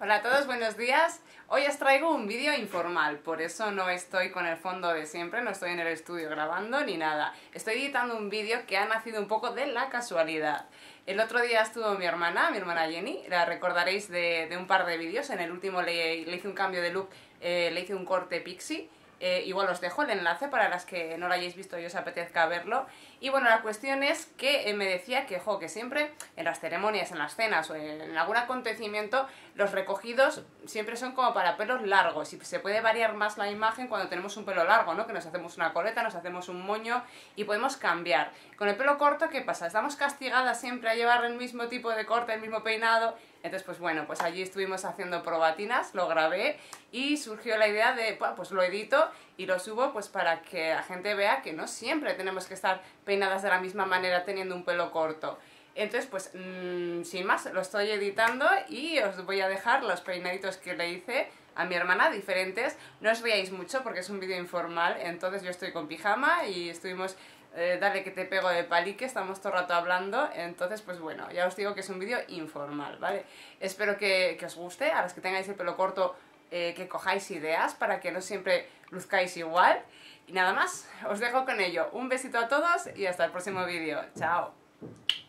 Hola a todos, buenos días. Hoy os traigo un vídeo informal, por eso no estoy con el fondo de siempre, no estoy en el estudio grabando ni nada. Estoy editando un vídeo que ha nacido un poco de la casualidad. El otro día estuvo mi hermana Jenny, la recordaréis de un par de vídeos. En el último le hice un cambio de look, le hice un corte pixie. Igual os dejo el enlace para las que no lo hayáis visto y os apetezca verlo. Y bueno, la cuestión es que me decía que siempre en las ceremonias, en las cenas o en algún acontecimiento, los recogidos siempre son como para pelos largos y se puede variar más la imagen cuando tenemos un pelo largo, ¿no? Que nos hacemos una coleta, nos hacemos un moño y podemos cambiar. Con el pelo corto, ¿qué pasa? Estamos castigadas siempre a llevar el mismo tipo de corte, el mismo peinado. Entonces, pues bueno, pues allí estuvimos haciendo probatinas, lo grabé y surgió la idea de, pues lo edito y lo subo pues para que la gente vea que no siempre tenemos que estar peinadas de la misma manera teniendo un pelo corto. Entonces, pues sin más, lo estoy editando y os voy a dejar los peinaditos que le hice a mi hermana, diferentes. No os riáis mucho porque es un vídeo informal, entonces yo estoy con pijama y estuvimos... dale que te pego de palique, estamos todo el rato hablando, entonces pues bueno, ya os digo que es un vídeo informal, ¿vale? Espero que os guste, a los que tengáis el pelo corto, que cojáis ideas para que no siempre luzcáis igual. Y nada más, os dejo con ello. Un besito a todos y hasta el próximo vídeo. ¡Chao!